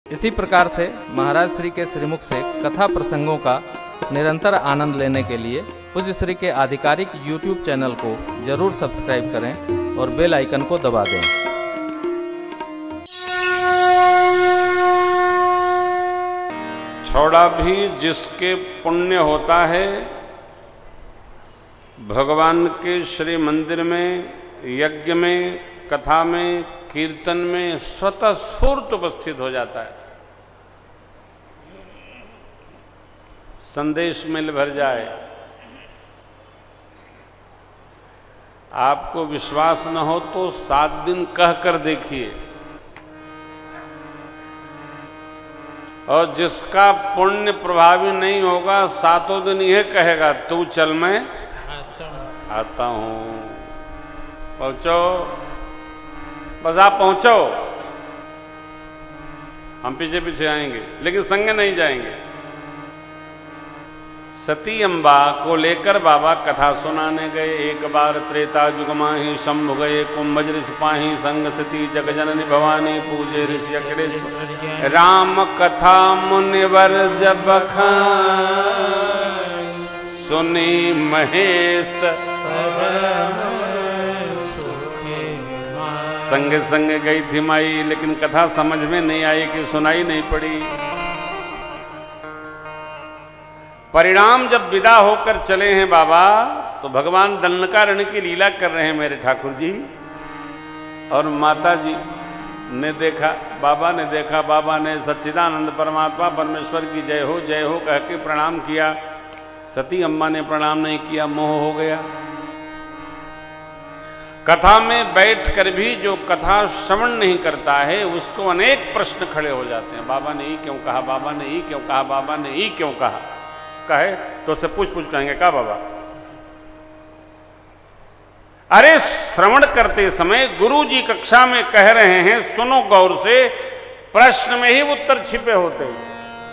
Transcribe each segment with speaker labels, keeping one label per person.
Speaker 1: इसी प्रकार से महाराज श्री के श्रीमुख से कथा प्रसंगों का निरंतर आनंद लेने के लिए पूज्य श्री के आधिकारिक YouTube चैनल को जरूर सब्सक्राइब करें और बेल आइकन को दबा दें।
Speaker 2: थोड़ा भी जिसके पुण्य होता है भगवान के श्री मंदिर में, यज्ञ में, कथा में, कीर्तन में स्वतः स्फूर्त उपस्थित हो जाता है। संदेश मिल भर जाए। आपको विश्वास न हो तो 7 दिन कह कर देखिए, और जिसका पुण्य प्रभावी नहीं होगा 7 दिन यह कहेगा तू चल मैं आता हूं। पहुंचो, बस आप पहुंचो, हम पीछे पीछे आएंगे लेकिन संग नहीं जाएंगे। सती अम्बा को लेकर बाबा कथा सुनाने गए। एक बार त्रेता युग माही शंभु गए, कुंभज ऋषि पाही संग सती जगजननी भवानी पूजे ऋषि अखिलेश। राम कथा मुनिवर जब सुनी महेश, संग संग गई थी माई, लेकिन कथा समझ में नहीं आई कि सुनाई नहीं पड़ी। परिणाम जब विदा होकर चले हैं बाबा तो भगवान दंडकारण्य की लीला कर रहे हैं मेरे ठाकुर जी, और माता जी ने देखा, बाबा ने देखा। बाबा ने सच्चिदानंद परमात्मा परमेश्वर की जय हो कह के प्रणाम किया। सती अम्मा ने प्रणाम नहीं किया, मोह हो गया। कथा में बैठकर भी जो कथा श्रवण नहीं करता है उसको अनेक प्रश्न खड़े हो जाते हैं। बाबा ने ये क्यों कहा, बाबा ने ये क्यों कहा, बाबा ने ये क्यों कहा। कहे तो उससे पूछ कहेंगे क्या बाबा। अरे श्रवण करते समय गुरु जी कक्षा में कह रहे हैं, सुनो गौर से, प्रश्न में ही उत्तर छिपे होते हैं,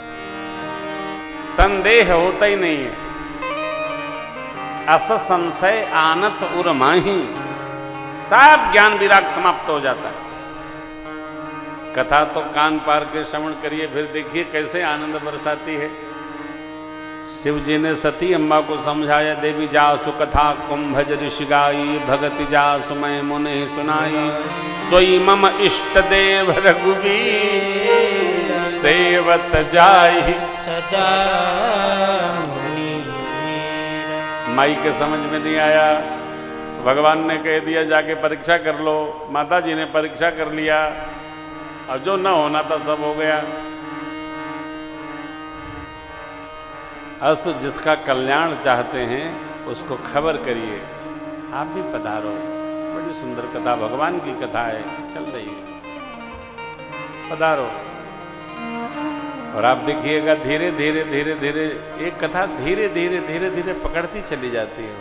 Speaker 2: संदेह होता ही नहीं है। अस संशय आनत उर माही, सब ज्ञान विराग समाप्त हो जाता है। कथा तो कान पार के श्रवण करिए, फिर देखिए कैसे आनंद बरसाती है। शिव जी ने सती अम्बा को समझाया, देवी जासु कथा कुंभज ऋषि गाई, भगति जासु मैं मुने सुनाई, सोई मम इष्ट देव रघुवीर, सेवत जाई सदा। माई के समझ में नहीं आया तो भगवान ने कह दिया जाके परीक्षा कर लो। माता जी ने परीक्षा कर लिया और जो न होना था सब हो गया। अस्तु जिसका कल्याण चाहते हैं उसको खबर करिए, आप भी पधारो। बड़ी सुंदर कथा, भगवान की कथा है, चल रही है, पधारो। और आप देखिएगा धीरे धीरे धीरे धीरे एक कथा धीरे धीरे धीरे धीरे पकड़ती चली जाती है।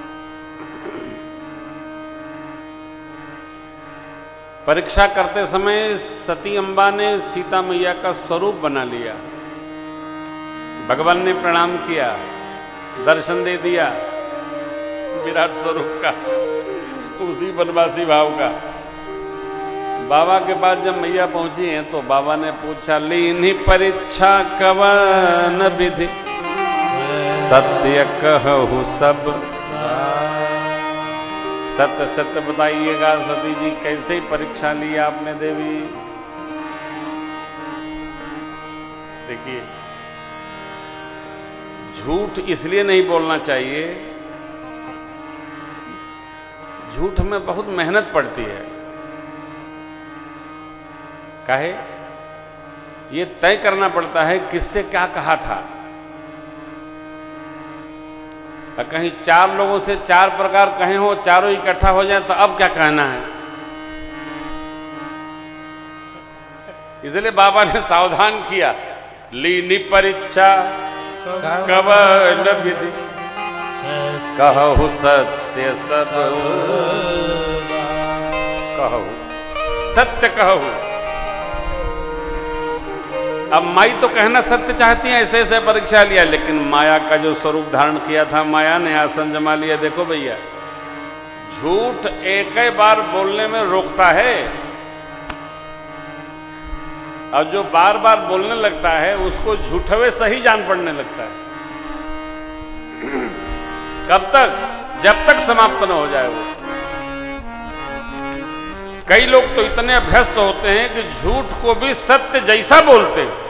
Speaker 2: परीक्षा करते समय सती अम्बा ने सीता मैया का स्वरूप बना लिया। भगवान ने प्रणाम किया, दर्शन दे दिया विराट स्वरूप का, उसी बनवासी भाव का। बाबा के पास जब मैया पहुंची हैं तो बाबा ने पूछा, लीनी परीक्षा कवन विधि, सत्य कहूँ सब। सत्य सत्य बताइएगा सती जी, कैसे परीक्षा ली आपने देवी। देखिए झूठ इसलिए नहीं बोलना चाहिए, झूठ में बहुत मेहनत पड़ती है। काहे? ये तय करना पड़ता है किससे क्या कहा था। कहीं 4 लोगों से 4 प्रकार कहे हो, चारों इकट्ठा हो जाए तो अब क्या कहना है। इसलिए बाबा ने सावधान किया, लीनी परीक्षा कवन विधि, कहु सत्य सब। कहु सत्य कहु। अब माई तो कहना सत्य चाहती है, ऐसे ऐसे परीक्षा लिया, लेकिन माया का जो स्वरूप धारण किया था, माया ने आसन जमा लिया। देखो भैया, झूठ एक ही बार बोलने में रोकता है, और जो बार बार बोलने लगता है उसको झूठवे सही जान पड़ने लगता है। कब तक? जब तक समाप्त न हो जाए वो। कई लोग तो इतने अभ्यस्त होते हैं कि झूठ को भी सत्य जैसा बोलते हैं।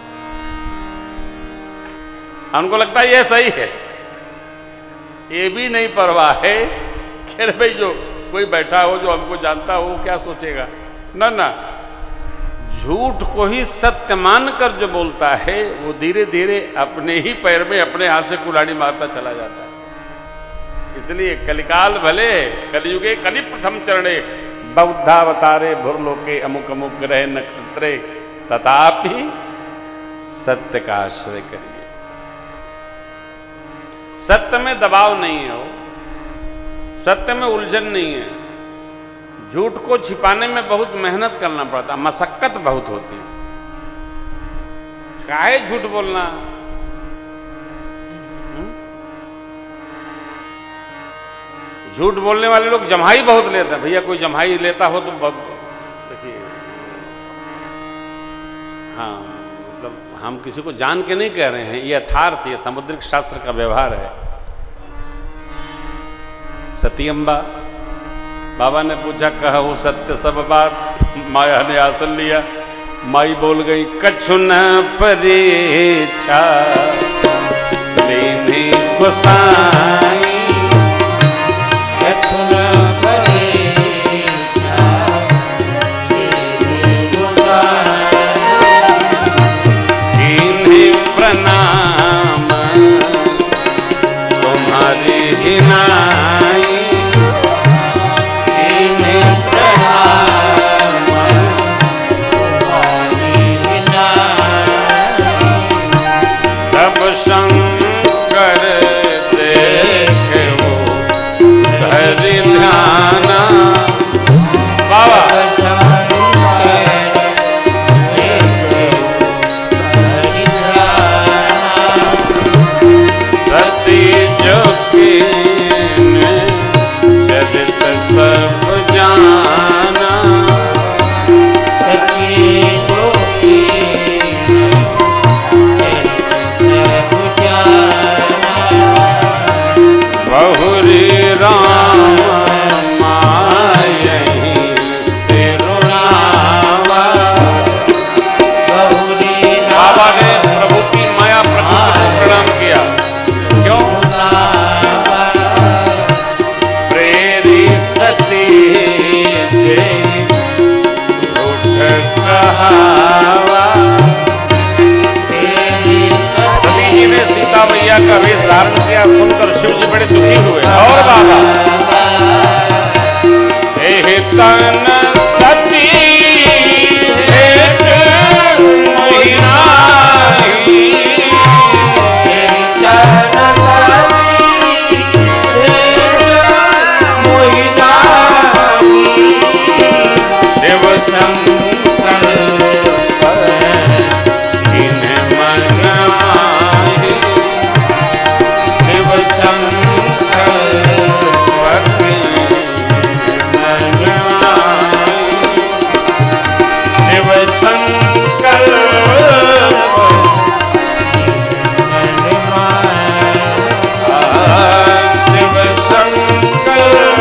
Speaker 2: उनको लगता है यह सही है। ये भी नहीं परवाह है कि भाई जो कोई बैठा हो जो हमको जानता हो वो क्या सोचेगा। ना ना, झूठ को ही सत्य मानकर जो बोलता है वो धीरे धीरे अपने ही पैर में अपने हाथ से कुल्हाड़ी मारता चला जाता है। इसलिए कलिकाल भले कलियुगे कलि प्रथम चरणे बौद्धावतारे भुरलोके अमुक अमुक ग्रह नक्षत्रे तथापि सत्य का आश्रय करिए। सत्य में दबाव नहीं है, सत्य में उलझन नहीं है। झूठ को छिपाने में बहुत मेहनत करना पड़ता, मशक्कत बहुत होती। काहे झूठ बोलना? झूठ बोलने वाले लोग जम्हाई बहुत लेते हैं। भैया कोई जम्हाई लेता हो तो देखिए, हाँ मतलब हम किसी को जान के नहीं कह रहे हैं, ये यथार्थ, ये समुद्रिक शास्त्र का व्यवहार है। सती अम्बा, बाबा ने पूछा कहा वो सत्य सब बात, माया ने आसन लिया। माई बोल गई कछु न परीक्षा लेने को साई, कछु न परीक्षा लेने को साई, इन्हें प्रणाम तुम्हारी हिनाई, शंकर देखे वो धरि ध्याना। बाबा सती जो कीने चरित सब जाना, सती जो बहुरी राम मायही सिरुनावा। बाबा ने प्रभु की माया प्रकृति को प्रणाम किया। क्यों? प्रेरी सती झूठ कहावा। सती जी ने सीता मैया का वेश धारण किया, सुनकर शिव जी बड़े दुखी हुए। और बाबा तन सती भेंट मोहिनाई, शिव शंकर इन्हें मनाई, शिव शंकर शिव शंकर शिव शंकर।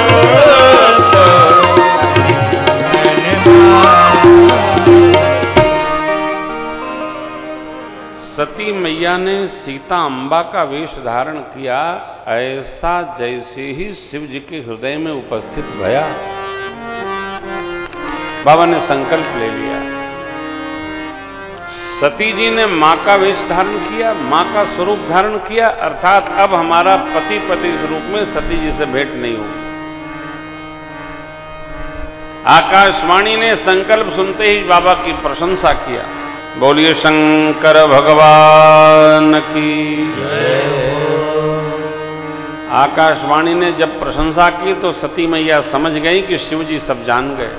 Speaker 2: सती मैया ने सीता अम्बा का वेश धारण किया, ऐसा जैसे ही शिव जी के हृदय में उपस्थित भया। बाबा ने संकल्प ले लिया। सती जी ने मां का वेश धारण किया, मां का स्वरूप धारण किया, अर्थात अब हमारा पति पति स्वरूप में सती जी से भेंट नहीं होगी। आकाशवाणी ने संकल्प सुनते ही बाबा की प्रशंसा किया। बोलिए शंकर भगवान की जय। आकाशवाणी ने जब प्रशंसा की तो सती मैया समझ गई कि शिव जी सब जान गए।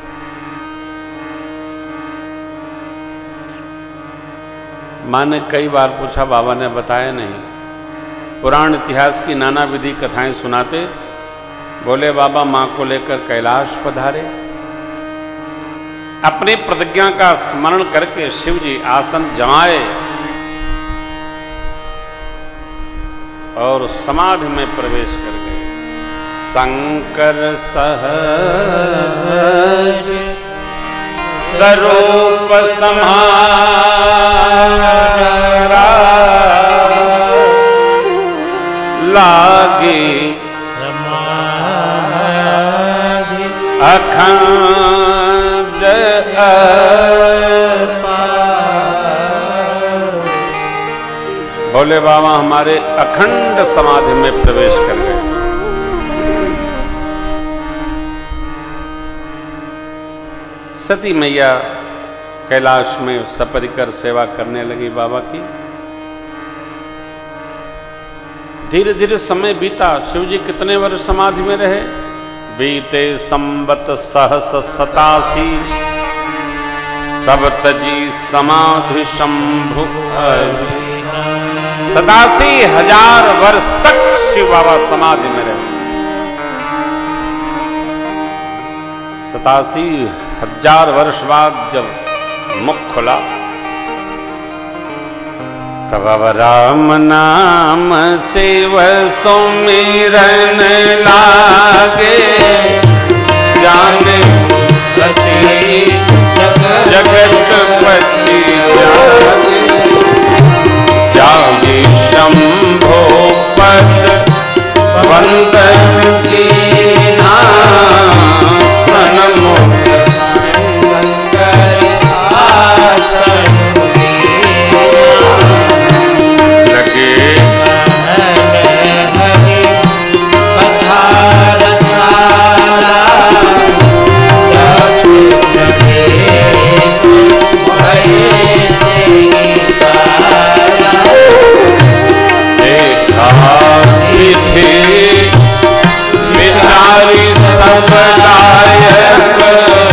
Speaker 2: मां ने कई बार पूछा, बाबा ने बताया नहीं। पुराण इतिहास की नाना विधि कथाएं सुनाते। बोले बाबा मां को लेकर कैलाश पधारे। अपनी प्रतिज्ञा का स्मरण करके शिव जी आसन जमाए और समाधि में प्रवेश कर गए। शंकर सहज स्वरूप समारा लागे समाधि अखंड भोले बाबा हमारे अखंड समाधि में प्रवेश कर गए। सती मैया कैलाश में सपरिकर सेवा करने लगी बाबा की। धीरे धीरे समय बीता। शिव जी कितने वर्ष समाधि में रहे? बीते संवत सहस 87 तब तजी समाधि शंभु 87,000 वर्ष तक शिव बाबा समाधि में रहे। 87,000 वर्ष बाद जब मुख खुला तब अब राम नाम शिव सुमिरन लागे जाने सती जगतपति जागे जागे शंभो पद वंदन की सनमुख शंकर आसन लगे हरि पधार सारा देखा विचारी सबदायक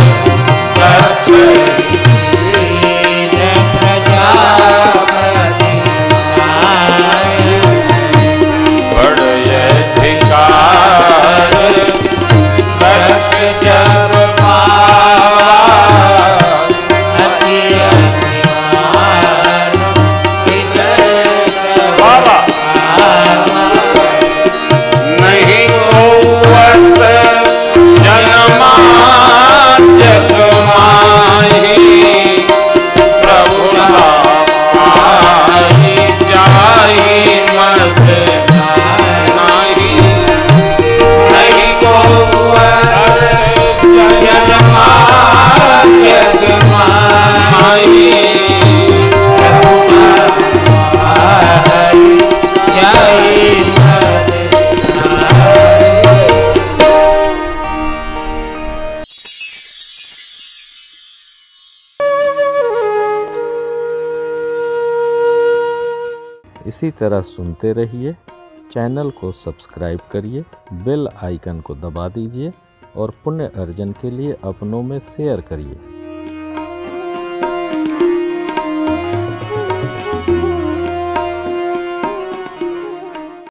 Speaker 1: इसी तरह सुनते रहिए। चैनल को सब्सक्राइब करिए, बेल आइकन को दबा दीजिए और पुण्य अर्जन के लिए अपनों में शेयर करिए।